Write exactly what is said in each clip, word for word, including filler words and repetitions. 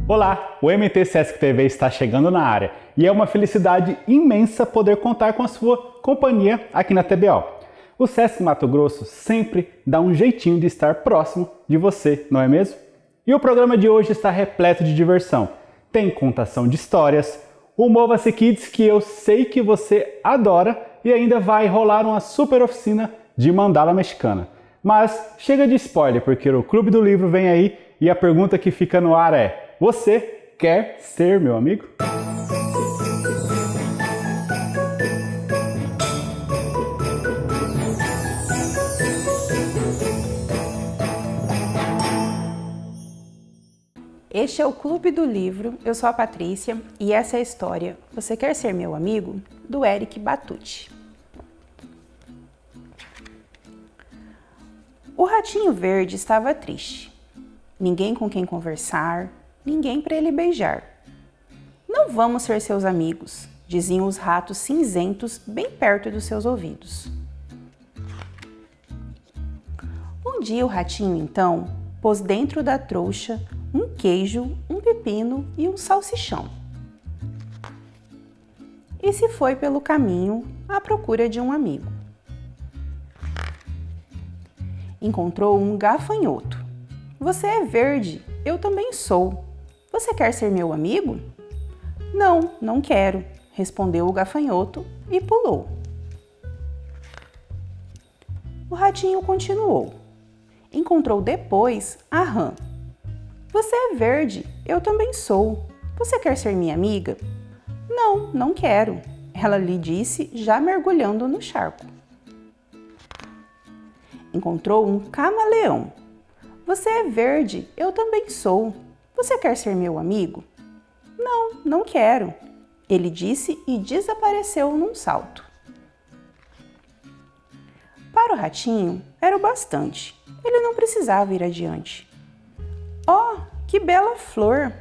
Olá, o M T Sesc T V está chegando na área e é uma felicidade imensa poder contar com a sua companhia aqui na T B O. O Sesc Mato Grosso sempre dá um jeitinho de estar próximo de você, não é mesmo? E o programa de hoje está repleto de diversão. Tem contação de histórias, o Mova-se Kids que eu sei que você adora e ainda vai rolar uma super oficina de mandala mexicana. Mas chega de spoiler porque o Clube do Livro vem aí e a pergunta que fica no ar é: você quer ser meu amigo? Este é o Clube do Livro, eu sou a Patrícia e essa é a história Você Quer Ser Meu Amigo? Do Eric Batucci. O ratinho verde estava triste. Ninguém com quem conversar, ninguém para ele beijar. Não vamos ser seus amigos, diziam os ratos cinzentos bem perto dos seus ouvidos. Um dia o ratinho, então, pôs dentro da trouxa um queijo, um pepino e um salsichão. E se foi pelo caminho à procura de um amigo. Encontrou um gafanhoto. Você é verde, eu também sou. Você quer ser meu amigo? Não, não quero, respondeu o gafanhoto e pulou. O ratinho continuou. Encontrou depois a rã. Você é verde, eu também sou. Você quer ser minha amiga? Não, não quero, ela lhe disse, já mergulhando no charco. Encontrou um camaleão. Você é verde, eu também sou. Você quer ser meu amigo? Não, não quero, ele disse e desapareceu num salto. Para o ratinho, era o bastante. Ele não precisava ir adiante. Oh, que bela flor!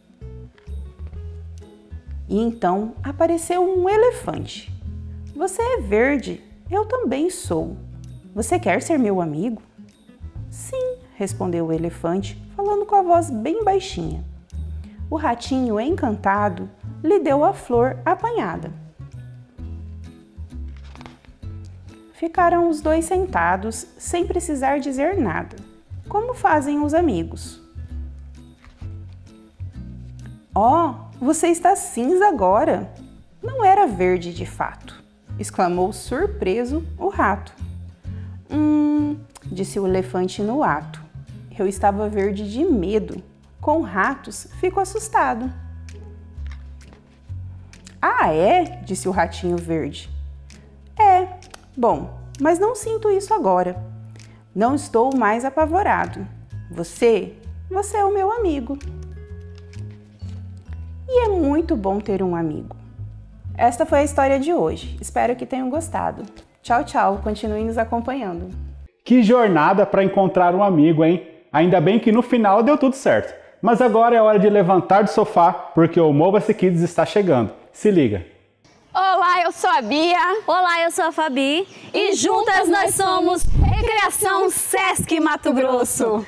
E então apareceu um elefante. Você é verde, eu também sou. Você quer ser meu amigo? Sim, respondeu o elefante, falando com a voz bem baixinha. O ratinho, encantado, lhe deu a flor apanhada. Ficaram os dois sentados, sem precisar dizer nada, como fazem os amigos. Oh, você está cinza agora! Não era verde de fato, exclamou surpreso o rato. Hum, disse o elefante no ato. Eu estava verde de medo. Com ratos, fico assustado. Ah, é? Disse o ratinho verde. É, bom, mas não sinto isso agora. Não estou mais apavorado. Você, você é o meu amigo. E é muito bom ter um amigo. Esta foi a história de hoje. Espero que tenham gostado. Tchau, tchau. Continuem nos acompanhando. Que jornada para encontrar um amigo, hein? Ainda bem que no final deu tudo certo. Mas agora é hora de levantar do sofá, porque o Mova-se Kids está chegando. Se liga. Olá, eu sou a Bia. Olá, eu sou a Fabi. E, e juntas nós somos Recreação Sesc Mato Grosso.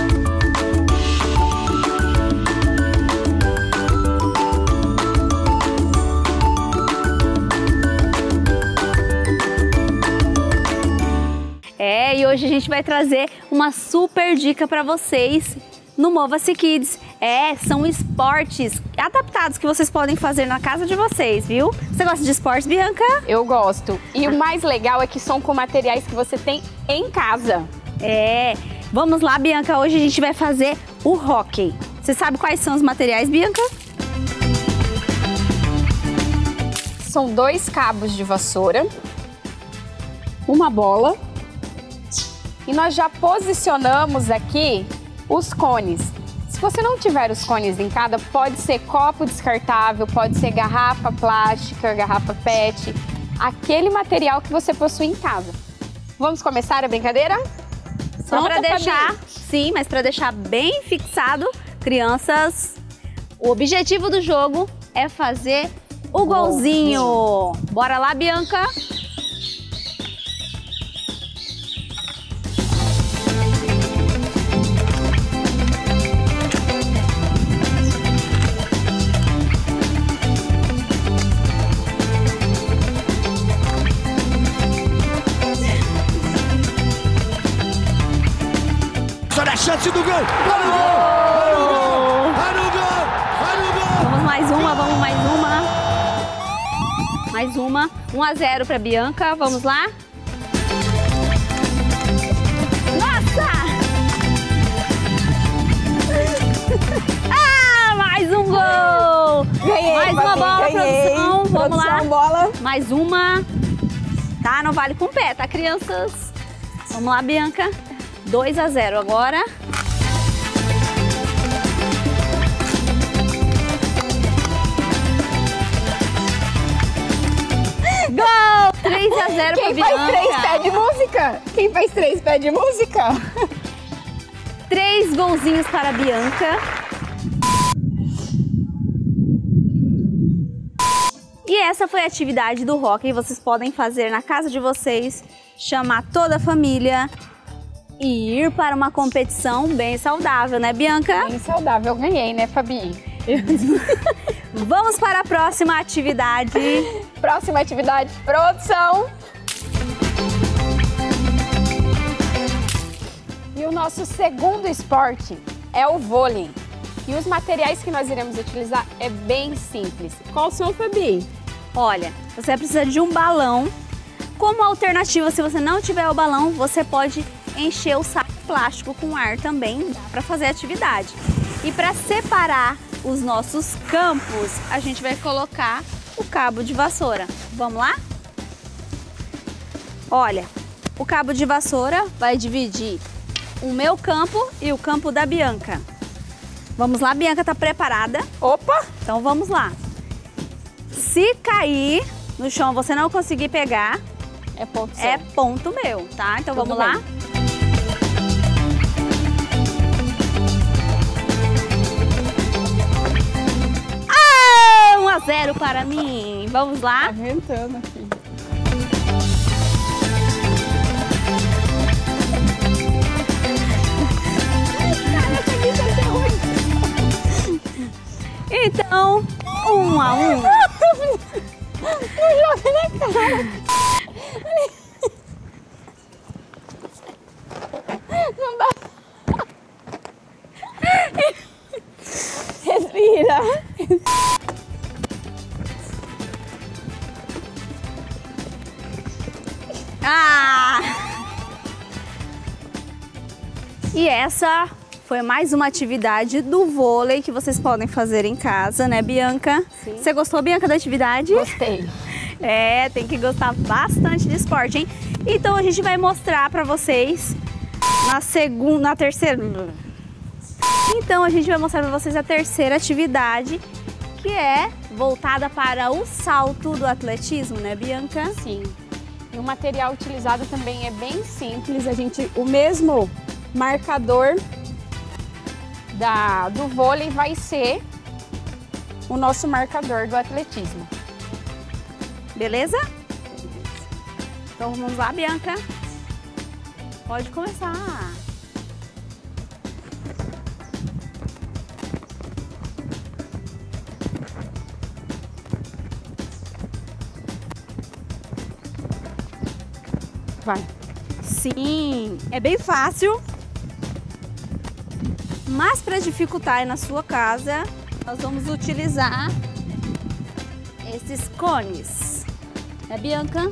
É, e hoje a gente vai trazer uma super dica para vocês no Mova-se Kids. É, são esportes adaptados que vocês podem fazer na casa de vocês, viu? Você gosta de esportes, Bianca? Eu gosto. E o mais legal é que são com materiais que você tem em casa. É, vamos lá, Bianca. Hoje a gente vai fazer o hóquei. Você sabe quais são os materiais, Bianca? São dois cabos de vassoura, uma bola. E nós já posicionamos aqui os cones. Se você não tiver os cones em casa, pode ser copo descartável, pode ser garrafa plástica, garrafa pet, aquele material que você possui em casa. Vamos começar a brincadeira? Só para deixar, Fabi? Sim, mas para deixar bem fixado, crianças, o objetivo do jogo é fazer o golzinho. Bora lá, Bianca? chance do gol! Olha o gol! Olha o gol! Olha o gol! Olha o gol! Vamos mais uma, vamos mais uma. Mais uma. um a zero para Bianca. Vamos lá. Nossa! Ah, mais um gol! Ganhei, mais uma Fabi, bola, ganhei. produção. Vamos Produção, lá. bola. Mais uma. Tá, não vale com o pé, tá, crianças? Vamos lá, Bianca. dois a zero agora. Gol! três a zero pra Quem Bianca. faz três pede música? Quem faz três pede música? Três golzinhos para a Bianca. E essa foi a atividade do hóquei. Vocês podem fazer na casa de vocês, chamar toda a família e ir para uma competição bem saudável, né, Bianca? Bem saudável, eu ganhei, né, Fabi? Vamos para a próxima atividade. Próxima atividade, produção. E o nosso segundo esporte é o vôlei. E os materiais que nós iremos utilizar é bem simples. Qual são, Fabi? Olha, você vai precisar de um balão. Como alternativa, se você não tiver o balão, você pode encher o saco plástico com ar também, dá para fazer a atividade. E para separar os nossos campos, a gente vai colocar o cabo de vassoura. Vamos lá? Olha, o cabo de vassoura vai dividir o meu campo e o campo da Bianca. Vamos lá, Bianca, tá preparada? Opa! Então vamos lá. Se cair no chão, você não conseguir pegar, É ponto seu. é ponto meu, tá? Então Tudo vamos lá. bem. Ah, um a zero para mim. Vamos lá. Tá ventando aqui. Então, um a um. Não joga na cara. Não dá. Respira. Ah! E essa foi mais uma atividade do vôlei que vocês podem fazer em casa, né, Bianca? Sim. Você gostou, Bianca, da atividade? Gostei. É, tem que gostar bastante de esporte, hein? Então a gente vai mostrar pra vocês na segunda, na terceira... Então a gente vai mostrar pra vocês a terceira atividade, que é voltada para o salto do atletismo, né, Bianca? Sim. E o material utilizado também é bem simples. A gente, o mesmo marcador da, do vôlei vai ser o nosso marcador do atletismo. Beleza? Então vamos lá, Bianca. Pode começar. Vai. Sim, é bem fácil. Mas para dificultar aí na sua casa, nós vamos utilizar esses cones. Né, Bianca?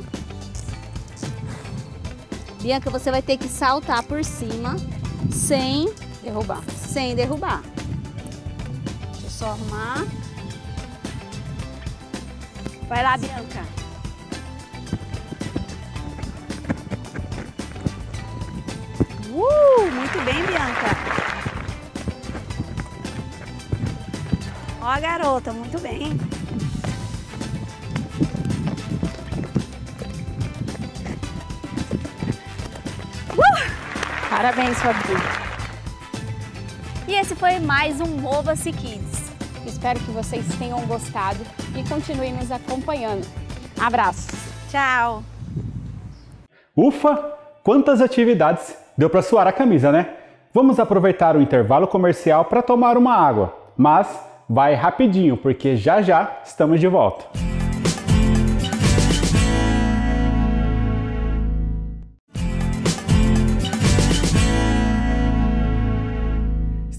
Bianca, você vai ter que saltar por cima sem Derrubar. sem derrubar. Deixa eu só arrumar. Vai lá, Bianca. Uh, muito bem, Bianca. Ó a garota, muito bem. Uh! Parabéns, Fabi. E esse foi mais um Mova-se Kids. Espero que vocês tenham gostado e continuem nos acompanhando. Abraços. Tchau. Ufa! Quantas atividades! Deu para suar a camisa, né? Vamos aproveitar o intervalo comercial para tomar uma água. Mas vai rapidinho, porque já já estamos de volta.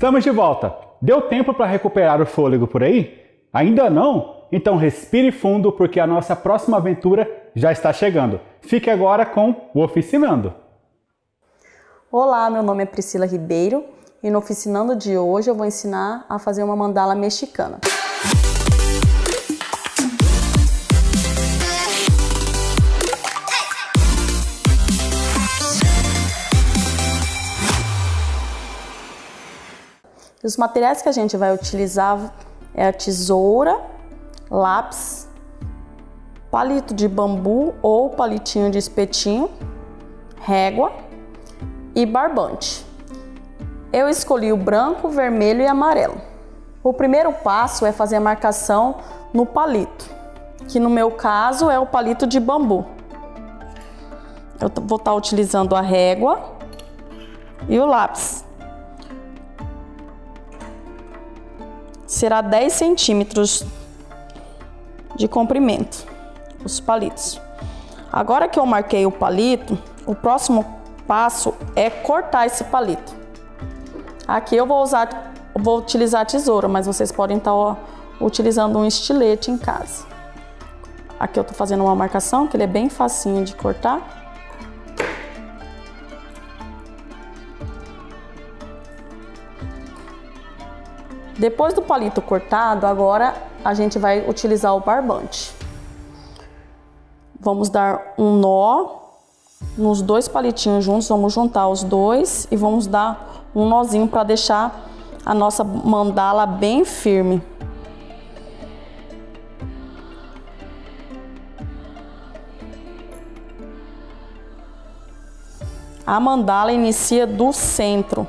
Estamos de volta. Deu tempo para recuperar o fôlego por aí? Ainda não? Então respire fundo porque a nossa próxima aventura já está chegando. Fique agora com o Oficinando. Olá, meu nome é Priscila Ribeiro e no Oficinando de hoje eu vou ensinar a fazer uma mandala mexicana. Os materiais que a gente vai utilizar é a tesoura, lápis, palito de bambu ou palitinho de espetinho, régua e barbante. Eu escolhi o branco, vermelho e amarelo. O primeiro passo é fazer a marcação no palito, que no meu caso é o palito de bambu. Eu vou estar utilizando a régua e o lápis. Será dez centímetros de comprimento, os palitos. Agora que eu marquei o palito, o próximo passo é cortar esse palito. Aqui eu vou usar, vou utilizar a tesoura, mas vocês podem estar ó, utilizando um estilete em casa. Aqui eu tô fazendo uma marcação, que ele é bem facinho de cortar. Depois do palito cortado, agora a gente vai utilizar o barbante. Vamos dar um nó nos dois palitinhos juntos, vamos juntar os dois e vamos dar um nozinho para deixar a nossa mandala bem firme. A mandala inicia do centro.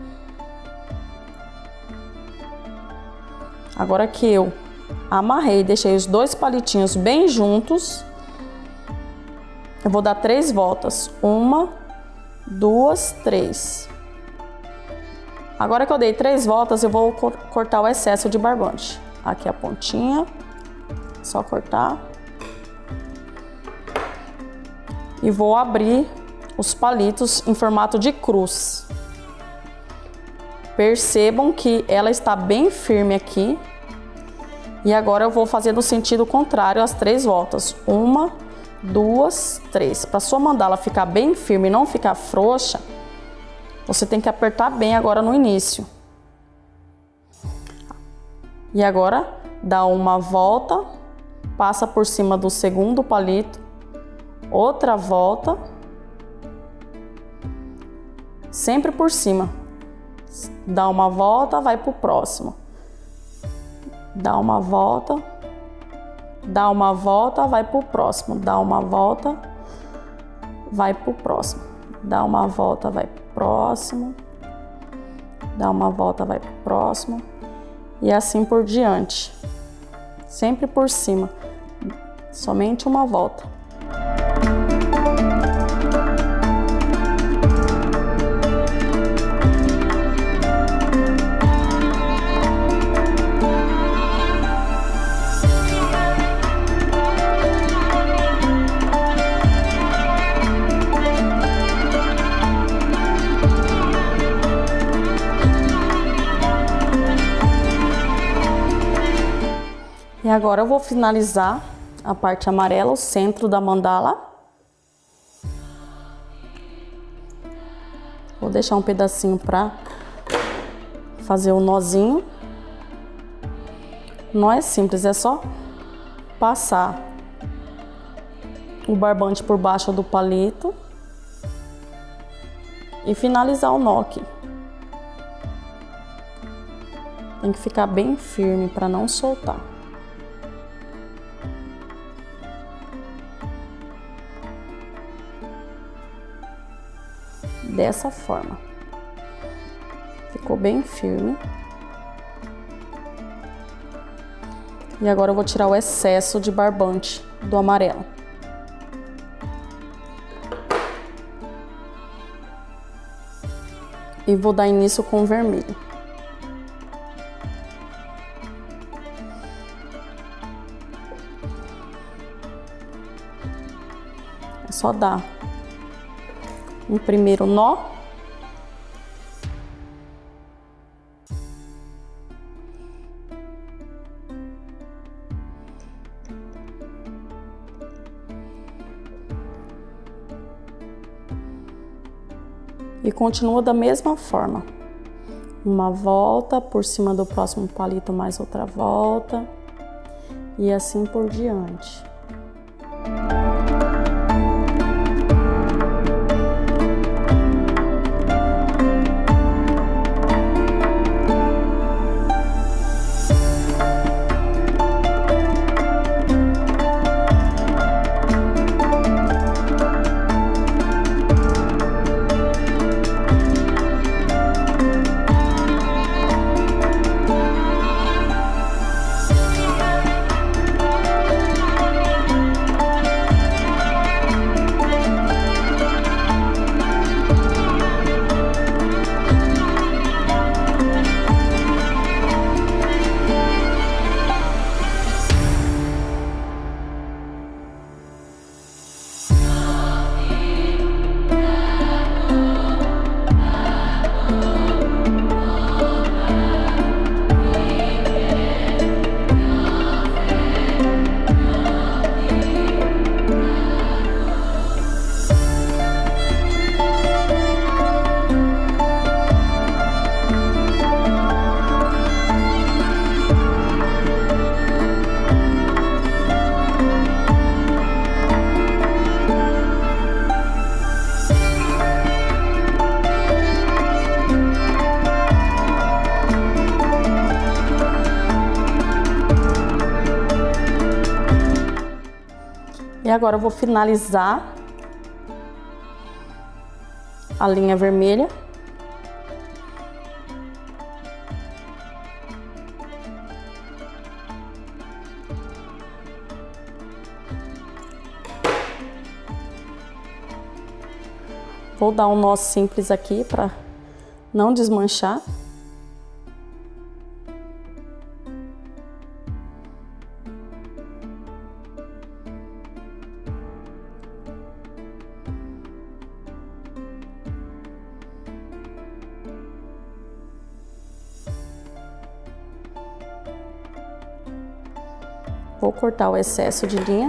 Agora que eu amarrei, deixei os dois palitinhos bem juntos, eu vou dar três voltas. Uma, duas, três. Agora que eu dei três voltas, eu vou cortar o excesso de barbante. Aqui a pontinha, só cortar. E vou abrir os palitos em formato de cruz. Percebam que ela está bem firme aqui. E agora eu vou fazer no sentido contrário as três voltas. Uma, duas, três. Para sua mandala ficar bem firme e não ficar frouxa, você tem que apertar bem agora no início. E agora dá uma volta, passa por cima do segundo palito, outra volta, sempre por cima. Dá uma volta, vai pro próximo. Dá uma volta, dá uma volta, vai pro próximo. Dá uma volta, vai pro próximo. Dá uma volta, vai pro próximo. Dá uma volta, vai pro próximo. E assim por diante. Sempre por cima. Somente uma volta. E agora eu vou finalizar a parte amarela, o centro da mandala. Vou deixar um pedacinho para fazer o nozinho. Não é simples, é só passar o barbante por baixo do palito e finalizar o nó aqui. Tem que ficar bem firme para não soltar. Dessa forma. Ficou bem firme. E agora eu vou tirar o excesso de barbante do amarelo. E vou dar início com o vermelho. É só dar um primeiro nó. E continua da mesma forma. Uma volta, por cima do próximo palito mais outra volta. E assim por diante. E agora eu vou finalizar a linha vermelha. Vou dar um nó simples aqui para não desmanchar. Vou cortar o excesso de linha.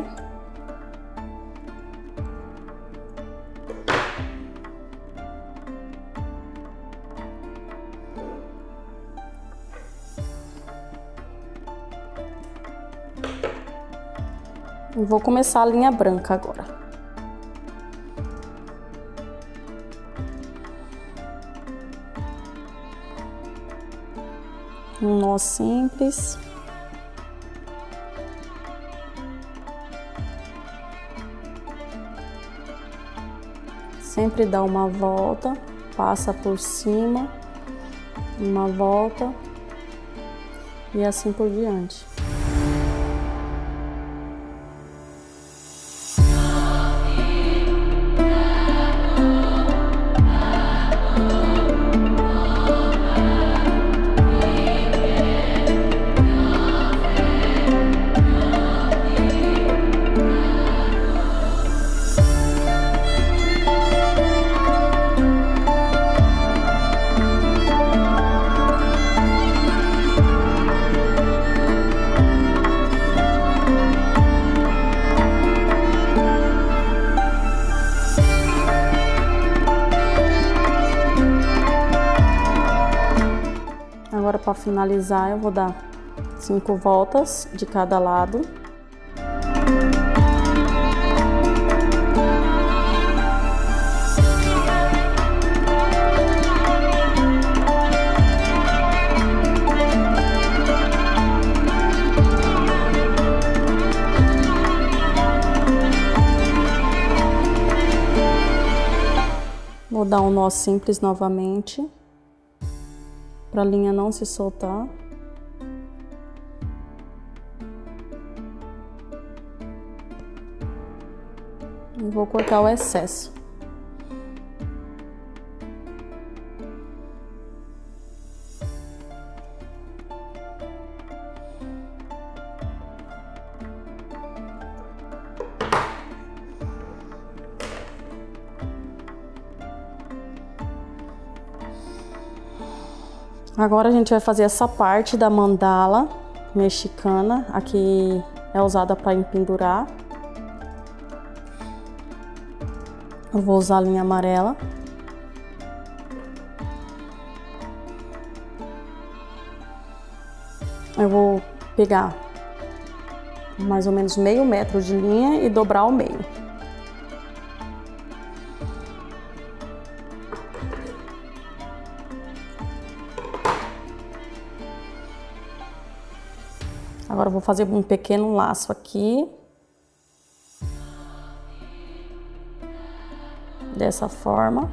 E vou começar a linha branca agora. Um nó simples. Sempre dá uma volta, passa por cima, uma volta e assim por diante. Agora, para finalizar, eu vou dar cinco voltas de cada lado. Vou dar um nó simples novamente, para a linha não se soltar. E vou cortar o excesso. Agora a gente vai fazer essa parte da mandala mexicana, aqui é usada para empendurar. Eu vou usar a linha amarela. Eu vou pegar mais ou menos meio metro de linha e dobrar ao meio. Agora eu vou fazer um pequeno laço aqui. Dessa forma.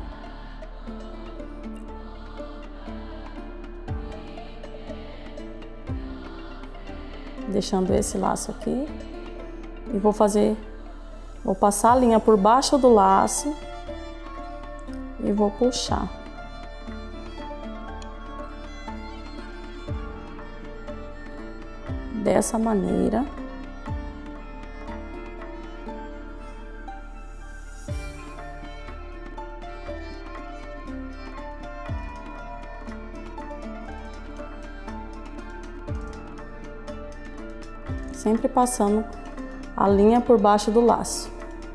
Deixando esse laço aqui. E vou fazer, vou passar a linha por baixo do laço e vou puxar. Dessa maneira. Sempre passando a linha por baixo do laço.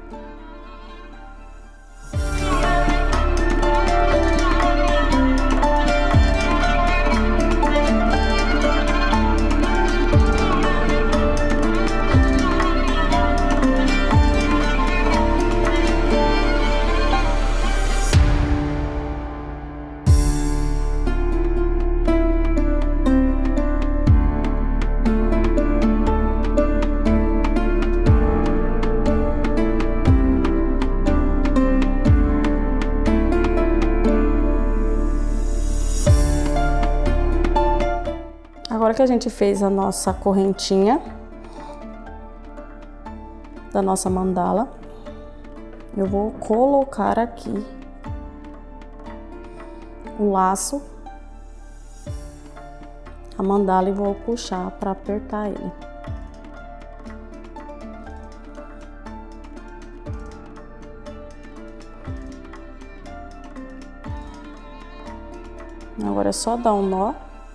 Agora que a gente fez a nossa correntinha da nossa mandala, eu vou colocar aqui o laço, a mandala, e vou puxar para apertar ele. Agora é só dar um nó.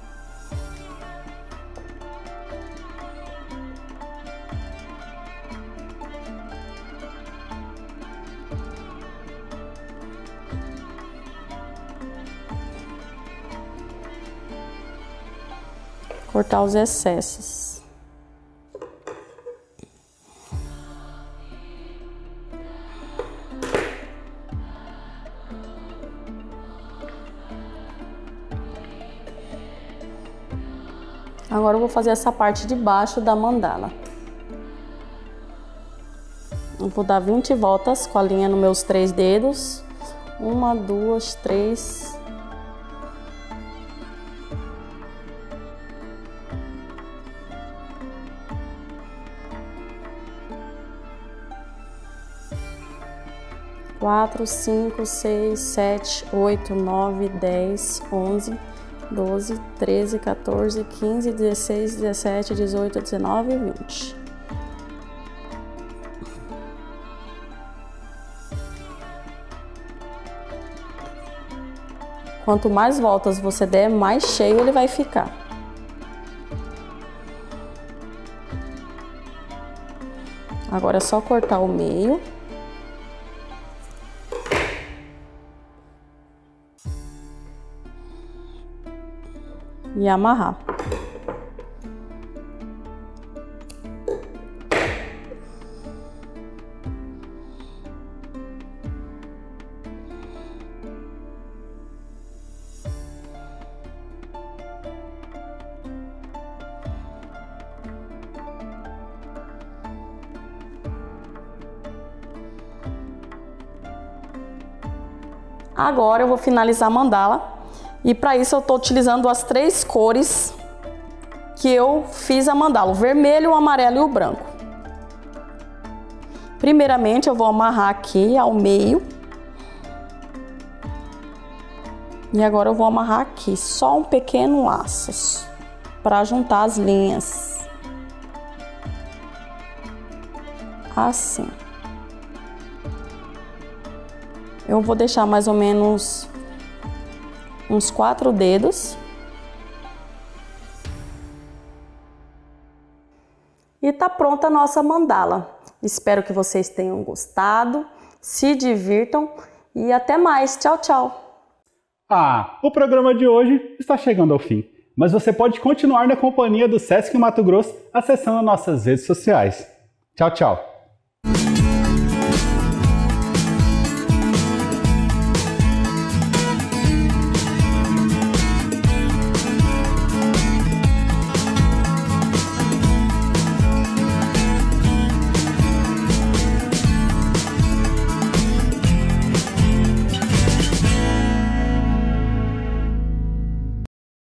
Cortar os excessos. Agora eu vou fazer essa parte de baixo da mandala. Eu vou dar vinte voltas com a linha nos meus três dedos. Uma, duas, três. Quatro, cinco, seis, sete, oito, nove, dez, onze, doze, treze, quatorze, quinze, dezesseis, dezessete, dezoito, dezenove e vinte. Quanto mais voltas você der, mais cheio ele vai ficar. Agora é só cortar o meio. E amarrar. Agora eu vou finalizar a mandala. E para isso eu estou utilizando as três cores que eu fiz a mandala, o vermelho, o amarelo e o branco. Primeiramente eu vou amarrar aqui ao meio. E agora eu vou amarrar aqui, só um pequeno laço, para juntar as linhas. Assim. Eu vou deixar mais ou menos uns quatro dedos. E tá pronta a nossa mandala. Espero que vocês tenham gostado, se divirtam e até mais. Tchau, tchau! Ah, o programa de hoje está chegando ao fim. mas você pode continuar na companhia do Sesc Mato Grosso acessando nossas redes sociais. Tchau, tchau!